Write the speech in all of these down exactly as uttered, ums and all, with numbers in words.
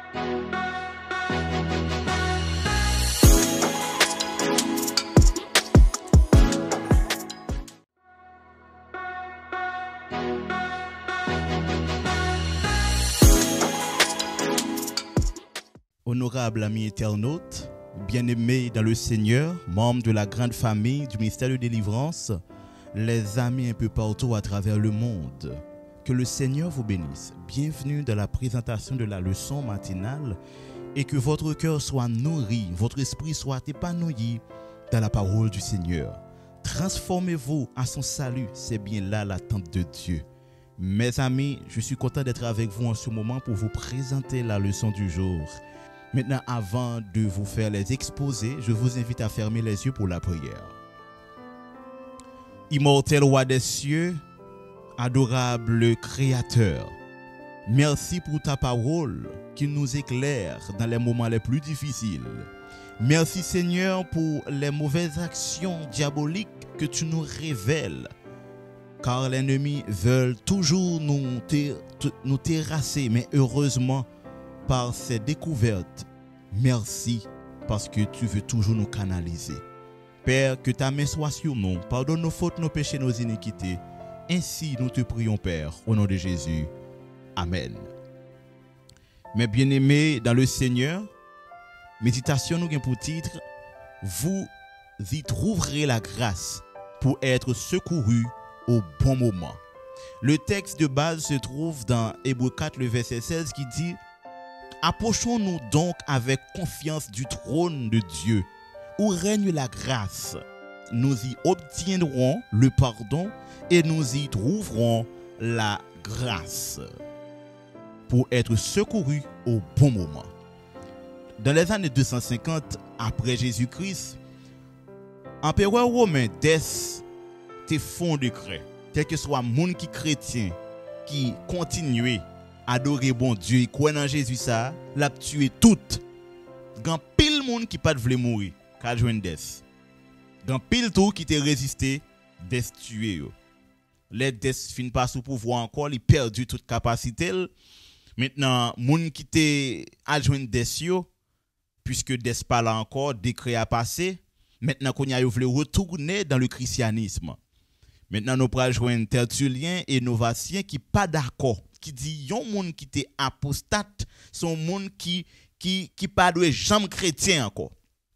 Honorable ami internaute, bien-aimés dans le Seigneur, membres de la grande famille du ministère de délivrance, les amis un peu partout à travers le monde, que le Seigneur vous bénisse. Bienvenue dans la présentation de la leçon matinale et que votre cœur soit nourri, votre esprit soit épanoui dans la parole du Seigneur. Transformez-vous à son salut, c'est bien là l'attente de Dieu. Mes amis, je suis content d'être avec vous en ce moment pour vous présenter la leçon du jour. Maintenant, avant de vous faire les exposés, je vous invite à fermer les yeux pour la prière. Immortel roi des cieux, adorable Créateur, merci pour ta parole qui nous éclaire dans les moments les plus difficiles. Merci Seigneur pour les mauvaises actions diaboliques que tu nous révèles, car l'ennemi veut toujours nous, ter- nous terrasser, mais heureusement, par ces découvertes, merci parce que tu veux toujours nous canaliser. Père, que ta main soit sur nous, pardonne nos fautes, nos péchés, nos iniquités. Ainsi nous te prions, Père, au nom de Jésus. Amen. Mes bien-aimés dans le Seigneur, méditation nous gagne pour titre, vous y trouverez la grâce pour être secourus au bon moment. Le texte de base se trouve dans Hébreux quatre, le verset seize qui dit: approchons-nous donc avec confiance du trône de Dieu, où règne la grâce. Nous y obtiendrons le pardon et nous y trouverons la grâce pour être secourus au bon moment. Dans les années deux cent cinquante après Jésus-Christ, l'empereur romain Dès te fond décret, quel que soit monde qui chrétien qui continuait adorer bon Dieu et croire en Jésus ça, l'a tué tout. Gan pile monde qui pas voulait mourir, qu'a joindre Dès. Gan pile tout qui te résisté, Dès tué yo. Les Dès fin pas sous pouvoir encore, il perdu toute capacité. Maintenant, monde qui te adjoint Dès yo, puisque Dès pas là encore, décret a passé, maintenant qu'on y a voulu retourner dans le christianisme. Maintenant nous pral joindre Tertullien et Novatien qui pas d'accord, qui dit yon monde qui était apostate, son monde qui qui qui pas doué jamais chrétien encore.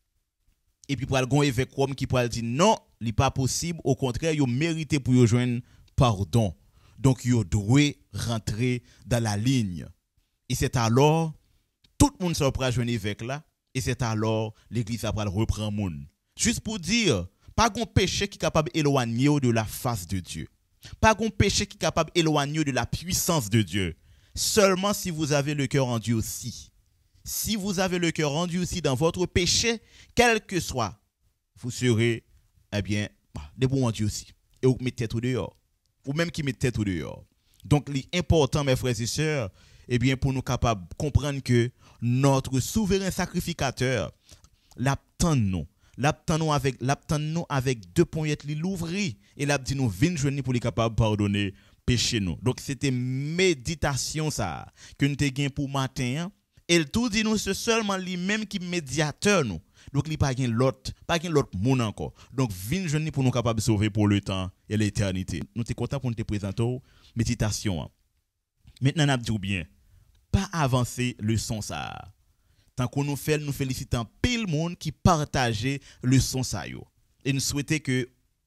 Et puis pral gon évêque Rome qui pral dire non, li pas possible, au contraire, yo mérité pour yo joindre pardon. Donc yo doit rentrer dans la ligne. Et c'est alors tout le monde se pral joindre évêque là et c'est alors l'église a pral reprendre monde. Juste pour dire, pas gon péché qui est capable d'éloigner de la face de Dieu. Pas gon péché qui est capable d'éloigner de la puissance de Dieu. Seulement si vous avez le cœur rendu aussi. Si vous avez le cœur rendu aussi dans votre péché, quel que soit, vous serez, eh bien, des bons en Dieu aussi. Et vous mettez tête au dehors. Ou même qui mettez tête au dehors. Donc, l'important, mes frères et sœurs, eh bien, pour nous capables de comprendre que notre souverain sacrificateur l'attend nous. L'attend avec l'attend avec deux poignettes li l'ouvri et l'a dit nous vinn joindre pour les capable pardonner péché nous. Donc c'était méditation ça que nous te gain pour matin et le tout dit nous c'est seulement lui même qui médiateur nous. Donc il pas gain l'autre, pas gain l'autre monde encore. Donc vinn joindre pour nous capable sauver pour le temps et l'éternité. Nous t'es content pour nous te présenter méditation. Maintenant n'a dit bien pas avancer le son ça. Tant qu'on nous fait, nous félicitons pile monde qui partageait le son ça yo. Et nous souhaitons que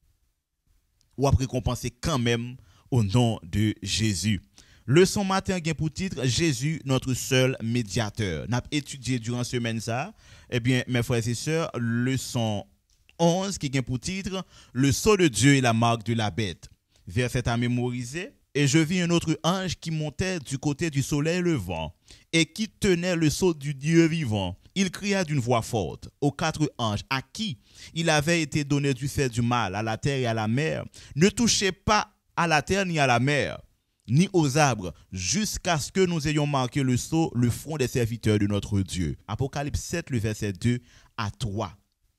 ou après récompenser quand même au nom de Jésus. Le son matin gain pour titre Jésus notre seul médiateur. N'a étudié durant semaine ça. Eh bien mes frères et sœurs, leçon onze qui gain pour titre le sceau de Dieu et la marque de la bête. Verset à mémoriser. Et je vis un autre ange qui montait du côté du soleil levant et qui tenait le sceau du Dieu vivant. Il cria d'une voix forte aux quatre anges à qui il avait été donné du fait du mal à la terre et à la mer. Ne touchez pas à la terre ni à la mer, ni aux arbres, jusqu'à ce que nous ayons marqué le sceau, le front des serviteurs de notre Dieu. Apocalypse sept, le verset deux à trois.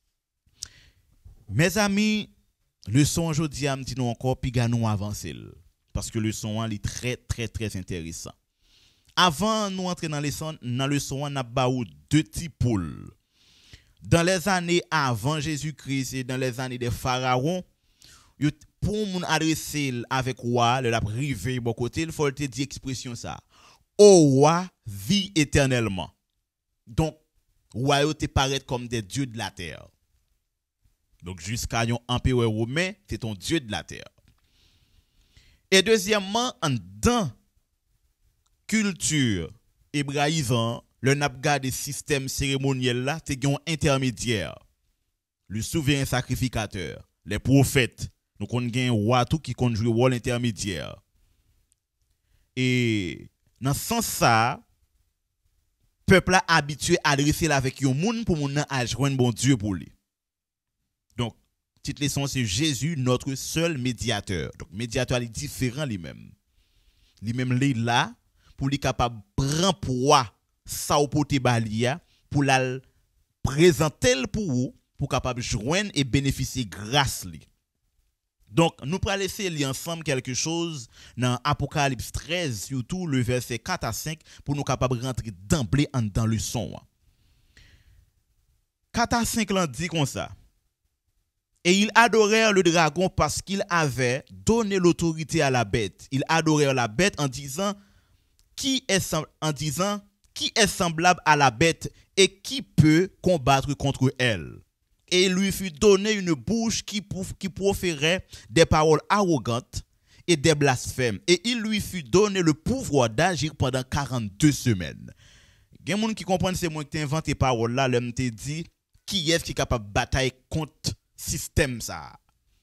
Mes amis, le son aujourd'hui me dit nous encore, puis nous avancer. Parce que le son est très, très, très intéressant. Avant nous entrer dans les leçon, dans le son, on a baou deux petits poules. Dans les années avant Jésus-Christ et dans les années des pharaons, pour moun adresser avec roi, le la privé bon côté, il faut te dire expression ça. Ô roi, vis éternellement. Donc royauté paraît comme des dieux de la terre. Donc jusqu'à un empereur romain, c'est ton dieu de la terre. Et deuxièmement, en dans culture hébraïsant, le nabga des systèmes cérémoniels là, c'est un intermédiaire. Le souverain sacrificateur, les prophètes, nous connaissons un roi tout qui compte jouer rôle intermédiaire. Et dans ce sens ça, peuple a habitué à adresser avec un monde pour moun à joindre bon Dieu pour lui. Donc, petite leçon c'est Jésus notre seul médiateur. Donc médiateur est différent lui-même. Lui-même lui là pour lui capable prendre poids ça au pote balia pour la présenter pour vous pour capable joindre et bénéficier grâce lui. Donc nous pourrons laisser lire ensemble quelque chose dans Apocalypse treize surtout le verset quatre à cinq pour nous capable rentrer d'emblée dans le son. quatre à cinq l'en dit comme ça. Et ils adorèrent le dragon parce qu'il avait donné l'autorité à la bête. Ils adorèrent la bête en disant qui est en disant qui est semblable à la bête et qui peut combattre contre elle. Et il lui fut donné une bouche qui, qui proférait des paroles arrogantes et des blasphèmes. Et il lui fut donné le pouvoir d'agir pendant quarante-deux semaines. Il y a des gens qui comprennent c'est moi qui t'invente ces paroles-là, l'homme te dit qui est-ce qui est capable de batailler contre système ça.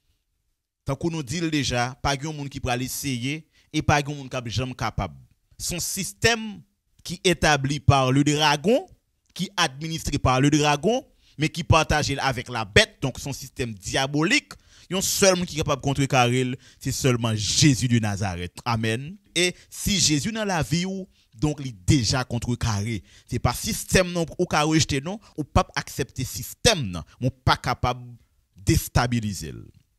Tant qu'on nous dit déjà, pas de monde qui peut essayer et pas de monde qui est jamais capable. Son système qui est établi par le dragon, qui est administré par le dragon, mais qui partage avec la bête, donc son système diabolique, il y a un seul qui est capable de contrecarrer, c'est seulement Jésus de Nazareth. Amen. Et si Jésus dans la vie, donc il est déjà contrecarré. Ce n'est pas système non, ou ka rejeter non, ou pas accepter système non, ou pas capable de déstabiliser.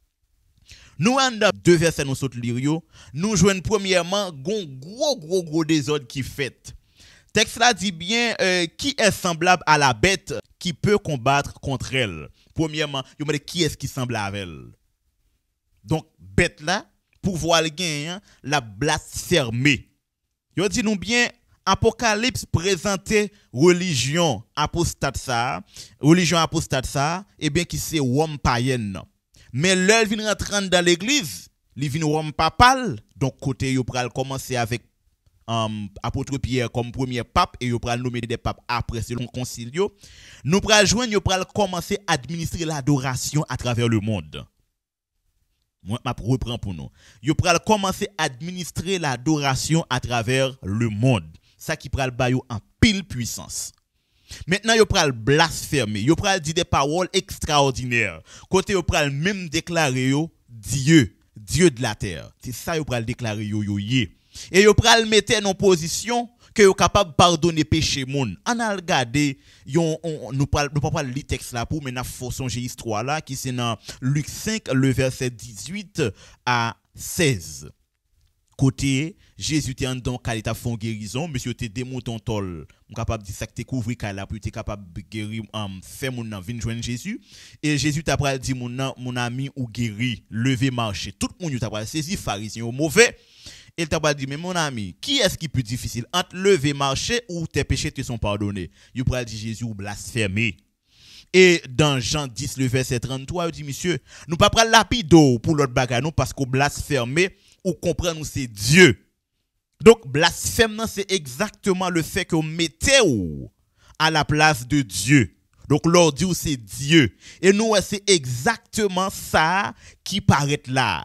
Nous en deux versets nous saute lire, nous jouons premièrement gon gros gros gros désordre qui fait. Texte là dit bien euh, qui est semblable à la bête qui peut combattre contre elle. Premièrement, il me dit qui est-ce qui semble à elle. Donc bête là pour voir le gain la blasphémer. Yo dit nous bien Apocalypse présentait religion apostate ça, religion apostate ça et bien qui c'est Rome païenne. Mais l'heure vient rentrer dans l'église, il vient Rome papal, donc côté yo pral commencer avec Um, apôtre Pierre comme premier pape et yo pral nommer des papes après selon concilio. Nous pral joindre yo pral commencer à administrer l'adoration à travers le monde. Moi m'a reprend pour nous. Yo pral commencer à administrer l'adoration à travers le monde. Ça qui pral ba yo en pile puissance. Maintenant yo pral blasphémer, yo pral dire des paroles extraordinaires. Côté yo pral même déclarer yo Dieu, Dieu de la terre. C'est ça yo pral déclarer yo yo yé. Et yo pral mette en position que yo capable pardonner péché moun. On a regardé yon on, nous pral nous pas lire texte là pour mais n'a faut songer histoire là qui c'est dans Luc cinq le verset dix-huit à seize. Côté Jésus était en dans calita font guérison, monsieur te démonton tol, on capable dire ça que te couvrir kala pour te capable guérir um, faire moun nan vinn joindre Jésus et Jésus t'a pral dit mon mon ami ou guéri, lever marcher. Tout le monde t'a pral saisi pharisien au mauvais. Il t'a pas dit, mais mon ami, qui est-ce qui est plus difficile entre lever, marcher ou tes péchés te sont pardonnés? Il pourrait dire Jésus ou blasphémer. Et dans Jean dix, le verset trente-trois, il dit, monsieur, nous pas prendre lapido pour l'autre bagarre, non, parce qu'on blasphémer ou comprendre nous c'est Dieu. Donc, blasphème, c'est exactement le fait qu'on mettez à la place de Dieu. Donc, l'ordre dit c'est Dieu. Et nous, c'est exactement ça qui paraît là.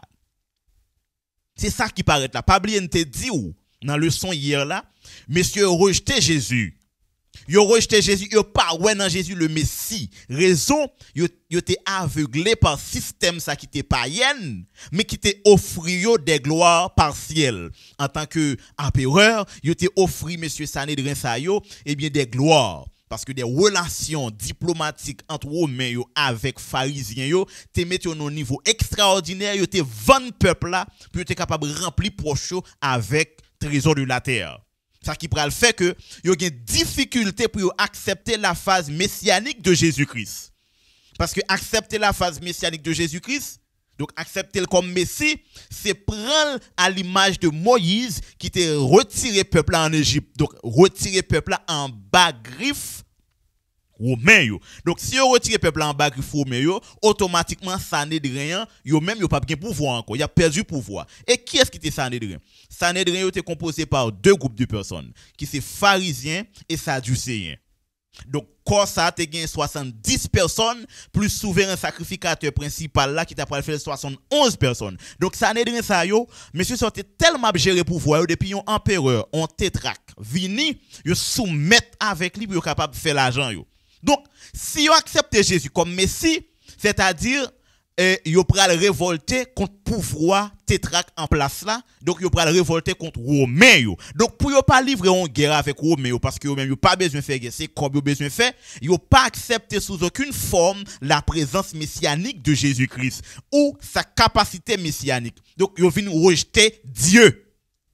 C'est ça qui paraît là. Pas oublier te dit ou dans le son hier là, monsieur rejeté Jésus. Yo rejeté Jésus, yo pas ouais dans Jésus le Messie. Raison, yo yo t'es aveuglé par système ça qui t'est païenne, mais qui t'est offri yo des gloires partielles. En tant que empereur, yo t'es offri monsieur Sanhédrin sa yo et bien des gloires. Parce que des relations diplomatiques entre Romains yo avec pharisiens yo te mettent au niveau extraordinaire, yo te vendre peuple là pour être capable de remplir poche avec trésor de la terre. Ça qui pourrait le faire que yo gen difficulté pour accepter la phase messianique de Jésus-Christ. Parce que accepter la phase messianique de Jésus-Christ, donc accepter le comme Messie, c'est prendre à l'image de Moïse qui t'a retiré peuple en Égypte. Donc retirer peuple en bas griffe romain yo. Donc si on retire peuple en bas griffe romain yo, automatiquement Sanhédrin yo même yo pas bien pouvoir encore, il a perdu pouvoir. Et qui est-ce qui était Sanhédrin? Sanhédrin était composé par deux groupes de personnes, qui c'est pharisiens et sadducéens. Donc corps ça te gain soixante-dix personnes plus souverain sacrificateur principal là qui t'a pas fait soixante et onze personnes. Donc Sanhédrin ça yo, monsieur sortait tellement géré pouvoir depuis un empereur, un tétrarque, vini, yo soumettre avec lui pour capable faire l'argent yo. Donc, si vous acceptez Jésus comme Messie, c'est-à-dire, eh, vous pral révolter contre le pouvoir tétrarque en place là. Donc, vous pral révolter contre Romain. Donc, pour ne pas livrer une guerre avec Romain, parce que vous n'avez pas besoin de faire guerre, c'est comme vous besoin de faire, vous n'avez pas accepté sous aucune forme la présence messianique de Jésus-Christ ou sa capacité messianique. Donc, vous venez rejeter Dieu.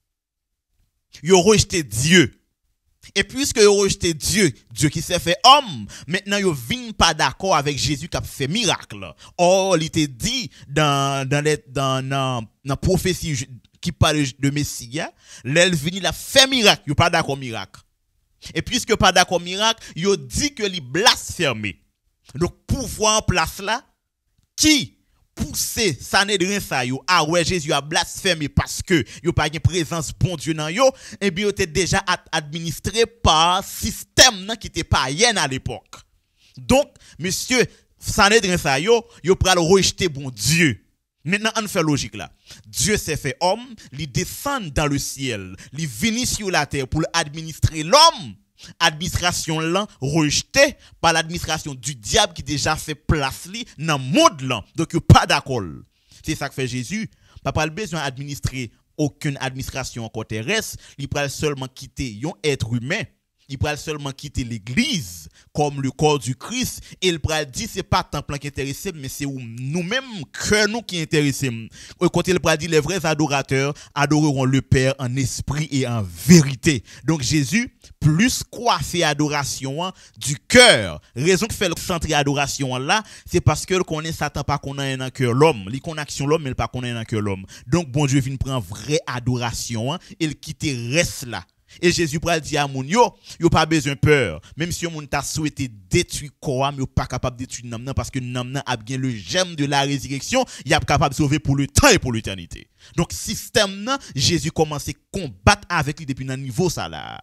Vous rejeté Dieu. Et puisque vous rejetez Dieu, Dieu qui s'est fait homme, maintenant vous ne pas d'accord avec Jésus qui a fait miracle. Or, il était dit dans dans les dans dans, dans prophétie qui parle de Messie, l'elle vini la fait miracle, vous pas d'accord miracle. Et puisque pas d'accord miracle, vous dit que li blasphémé. Donc pouvoir en place là qui pousser Sanhédrin ça yo ah ouais Jésus a blasphémé parce que yo pas une présence bon Dieu dans yo et bien était déjà administré par système nan qui était païen à l'époque. Donc monsieur Sanhédrin ça yo yo pral rejeter bon Dieu. Maintenant on fait logique là. Dieu s'est fait homme, il descend dans le ciel, il vient sur la terre pour administrer l'homme. Administration là rejetée par l'administration du diable qui déjà fait place li dans monde là. Donc pas d'accord. C'est ça que fait Jésus. Pas le besoin d'administrer aucune administration encore terrestre, il peut seulement quitter un être humain. Il peut seulement quitter l'église comme le corps du Christ et il peut dire c'est pas tant plan qui intéresse mais c'est nous-mêmes que nous qui intéressons. Au côté il peut dire les vrais adorateurs adoreront le Père en esprit et en vérité. Donc Jésus plus coiffé adoration du cœur. Raison que fait le centre adoration là, c'est parce que connaît Satan pas connaît dans cœur l'homme, il connaît action l'homme mais il pas connaît dans cœur l'homme. Donc bon Dieu vient prendre vraie adoration et il quitte reste là. Et Jésus pral dit à moun yo, yo pas besoin peur. Même si moun t'a souhaité détruire corps, mais yo pas capable de détruire nam nan parce que nam nan a bien le germe de la résurrection, il est capable de sauver pour le temps et pour l'éternité. Donc système nan, Jésus commence à combattre avec lui depuis un niveau ça là.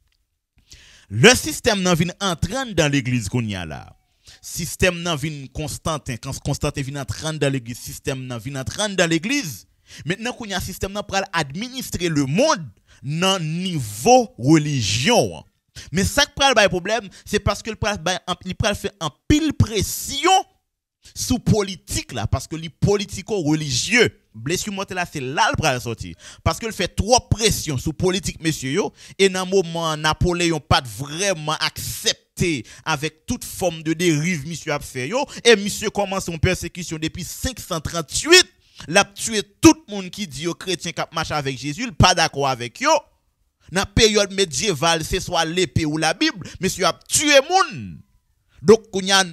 Le système nan vient entrer dans l'église qu'on y a là. Système nan vient Constantin, quand Constantin vient entrer dans l'église, système nan vient entrer dans l'église. Maintenant qu'on y a un système nan pral administrer le monde dans niveau religion. Mais ça qui pral ba problème, c'est parce que le pral il pral fait un pile pression sous politique là parce que les politico religieux blessure mortelle là c'est là le pral sortir parce que il fait trop pression sous politique monsieur yo et dans moment Napoléon pas vraiment accepté avec toute forme de dérive monsieur a fait yo et monsieur commence une persécution depuis cinq cent trente-huit. L'a tué tout le monde qui dit aux chrétiens qui marche avec Jésus, pas d'accord avec eux. Dans la période médiévale, c'est soit l'épée ou la Bible, monsieur a tué moun. Donc, il y a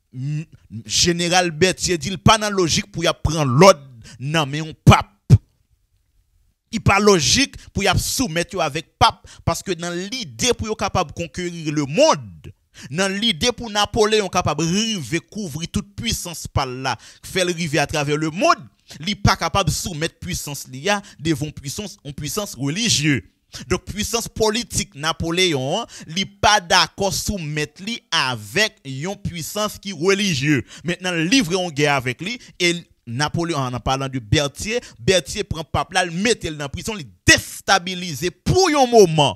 général Berthier dit pas dans logique pour y prendre l'ordre non mais on pape. Il pas logique pour y soumettre avec pape parce que dans l'idée pour y capable conquérir le monde. Dans l'idée pour Napoléon capable river couvrir toute puissance par là, faire le river à travers le monde, il pas capable de soumettre puissance liya devant puissance en puissance religieuse. Donc puissance politique Napoléon, il pas d'accord soumettre li avec une puissance qui religieuse. Maintenant livrer en guerre avec lui et Napoléon en parlant de Berthier, Berthier prend pape là, le mettre dans prison, il déstabiliser pour un moment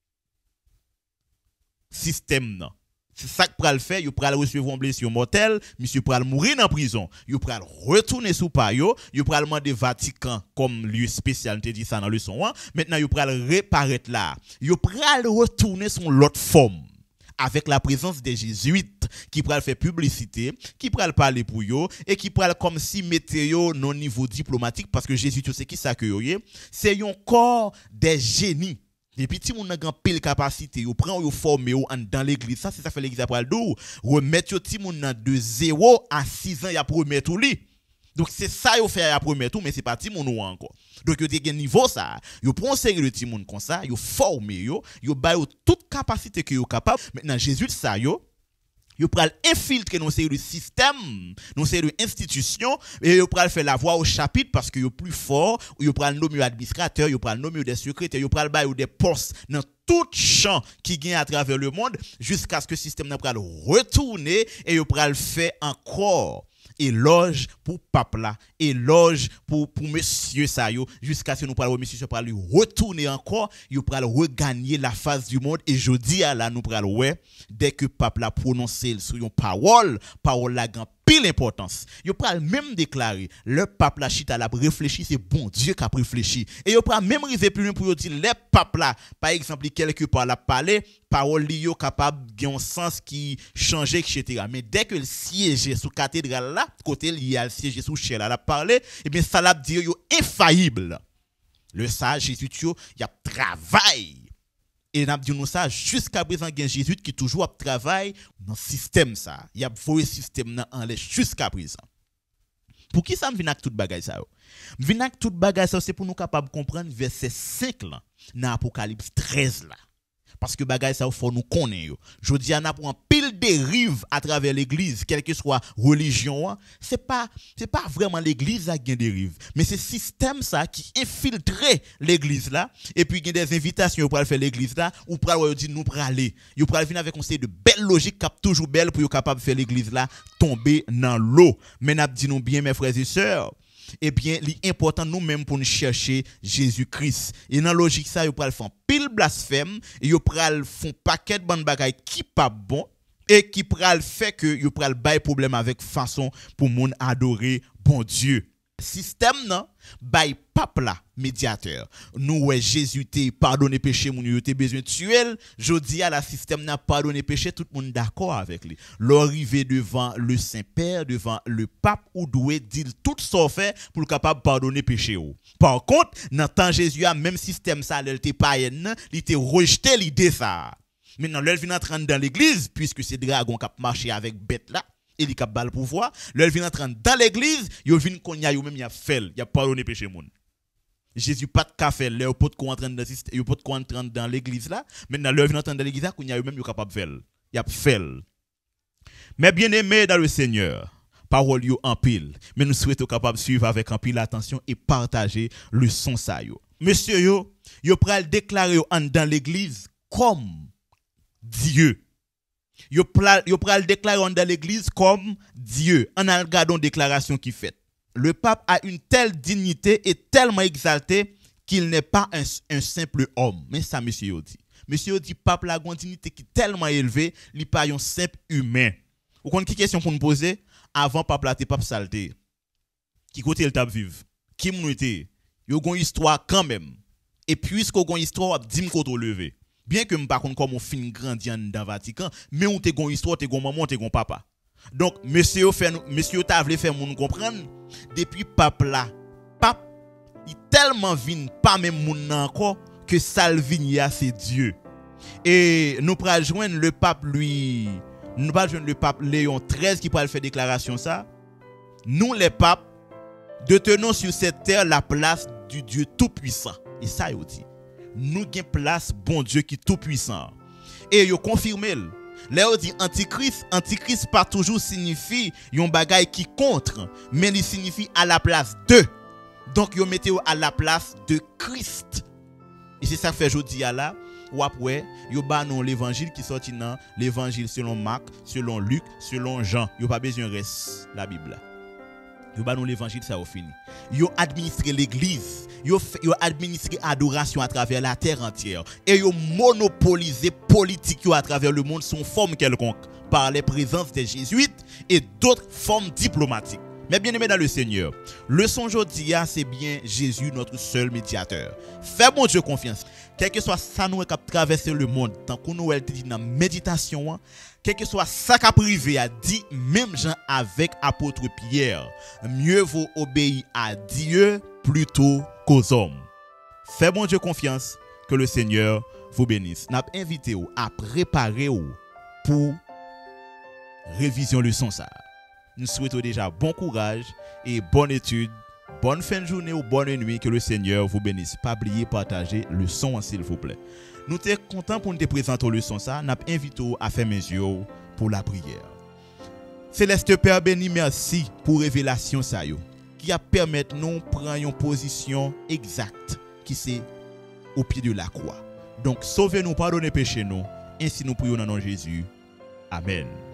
système là. C'est ça que pral faire, yo pral recevoir une blessure mortelle, monsieur pral mourir en prison, yo pral retourner sous pa yo, yo pral demander Vatican comme lieu spécial, te dit ça dans le son. Maintenant yo pral reparaître là. Yo pral retourner son l'autre forme avec la présence des jésuites qui pral faire publicité, qui pral parler pour yo et qui pral comme si mettez yo non niveau diplomatique parce que Jésus tu sais qui ça que yo, c'est un corps des génies. Et puis ti moun nan grand pile capacité, yo prend yo former yo dans l'église. Ça c'est ça fait l'église après le dou. Remettre yo ti moun nan de zéro à six ans y a remettre tout li. Donc c'est ça yo fait à premier tout mais c'est pas ti moun ou encore. Donc yo te gen niveau ça, yo prend série de ti moun comme ça, yo former yo, yo ba yo toute capacité que yo capable. Maintenant Jésus ça yo yo pral infiltrer dans série de système, dans série de institutions et yo pral faire la voix au chapitre parce que yo plus fort, yo pral nommer administrateur, yo pral nommer des secrétaires, yo pral ba yo des postes dans tout champ qui gagne à travers le monde jusqu'à ce que le système n'a pral retourner et yo pral faire encore éloge pour pape là, éloge pour pour monsieur ça yo jusqu'à ce que nous parlons monsieur pour lui retourner encore, il pour regagner la face du monde et jodi à là nous pral ouais dès que pape là prononcer sur une parole, parole la grand pile importance. Yo pral même déclarer le pape là chita la réfléchi c'est bon Dieu qui a réfléchi et yo pral même river plus loin pour dire les pape là par exemple quelque part la parler parole li yo capable gen un sens qui changer et cetera. Mais dès que le siège sous cathédrale là côté il y a le siège sous chère là la parler et bien ça l'a dire yo infaillible. Le sage Jésus yo y a travail. Et n'a dit nous ça jusqu'à présent gen Jésus qui toujours a travail dans système ça. Il y a voyé système nan en l'air jusqu'à présent. Pour qui ça me vient avec toute bagaille ça? Me vient avec toute bagaille ça c'est pour nous capable comprendre verset cinq là dans Apocalypse treize là. Parce que bagay ça faut nous connaître. Jodi a pour un pile dérive à travers l'église, quelle que soit religion, c'est pas c'est pas vraiment l'église qui gagne dérive, mais c'est système ça qui infiltrer l'église là et puis il y a des invitations pour faire l'église là ou pour dire nous pour aller. Yo pour venir avec un de belle logique cap toujours belle pour capable faire l'église là tomber dans l'eau. Mais n'a dit nous bien mes frères et sœurs, eh bien, l'important nous-mêmes pour nous chercher Jésus-Christ. Et dans la logique ça, yo pral font pile blasphème, et yo pral font paquet de bonnes bagailles qui pas bon et qui pral fait que yo pral bay problème avec façon pour moun adorer bon Dieu. Système non bay pape là médiateur. Nous ouais Jésus t'es pardonné péché moun yo t'es besoin tuer. Jodi à la système n'a pardonné péché tout le monde d'accord avec lui. L'arrivée devant le Saint-Père, devant le pape ou doit dire tout ça fait pour capable pardonner péché ou. Par contre, dans temps Jésus a même système ça elle t'es païen, il était rejeté l'idée ça. Maintenant l'elle vient entrer dans l'église puisque c'est dragon qui a marché avec bête là. Il y a bal pouvoir, leur vient entrer dans l'église, yo vinn konya yo même y a fait, y a pardonné péché moun. Jésus pas de café, leur pot ko entrer dans système, yo pot ko entrer dans l'église là, maintenant leur vient entrer dans l'église là konya yo même yo capable faire. Y a fait. Mais bien-aimés dans le Seigneur, parole yo en pile, mais nous souhaitons capable suivre avec en pile attention et partager le son ça yo. Monsieur yo, yo pral déclarer yo dans l'église comme Dieu. Yo pral yo pral déclarer dans l'église comme Dieu. En regardant déclaration qui fait. Le pape a une telle dignité et tellement exalté qu'il n'est pas un, un simple homme. Mais ça monsieur yo dit. Monsieur yo dit pape la grande dignité qui est tellement élevée, il pas un simple humain. Vous connaissez qui question pour nous poser avant pape la te pape saleté. Qui côté le tap vivre? Qui moun était? Yo gon histoire quand même. Et puisque gon histoire, dit m'koto lever. Bien que m'pa konn comme on fin grandi dans Vatican, mais on te gon histoire, te gon maman, te gon papa. Donc monsieur fait monsieur t'a voulu faire moun comprendre depuis pape là, pape il tellement vinn pas même moun encore que Salvinia c'est Dieu. Et nous pral joindre le pape lui, nous pral joindre le pape Léon treize qui pral faire déclaration ça. Nous les papes détenons sur cette terre la place du Dieu tout puissant. Et ça il dit nous gain place bon Dieu qui tout puissant et yo confirmé là on dit antichrist antichrist pas toujours signifie yon bagay qui contre mais il signifie à la place de donc yo mettez à la place de Christ et c'est ça fait jodi là ou après yo ba non l'évangile qui sorti dans l'évangile selon Marc selon Luc selon Jean yo pas besoin reste la Bible. Yo ba non l'évangile ça au fini. Yo administrer l'église, yo yo administrer adoration à travers la terre entière et yo monopoliser politique yo à travers le monde sous forme quelconque par les présences des jésuites et d'autres formes diplomatiques. Mais bien aimé dans le Seigneur, le son jodi c'est bien Jésus notre seul médiateur. Fais mon Dieu confiance. Quel que soit ça nous qui traverser le monde, tant qu'on nous dit dans méditation, quel que soit ça qui privé a dit même Jean avec apôtre Pierre, mieux vaut obéir à Dieu plutôt qu'aux hommes. Fais mon Dieu confiance Que le Seigneur vous bénisse. N'a invité à préparer pour révision leçon ça. Nous souhaitons déjà bon courage et bonne étude. Bonne fin de journée ou bonne nuit. Que le Seigneur vous bénisse. Pas oublier partager le son s'il vous plaît. Nous sommes contents pour nous te présenter le son ça. N'a invité à faire mes yeux pour la prière. Céleste Père béni, merci pour révélation ça yo, qui a permis nous prendre une position exacte qui c'est au pied de la croix. Donc sauvez-nous, pardonnez péché nous, ainsi nous prions dans le nom de Jésus. Amen.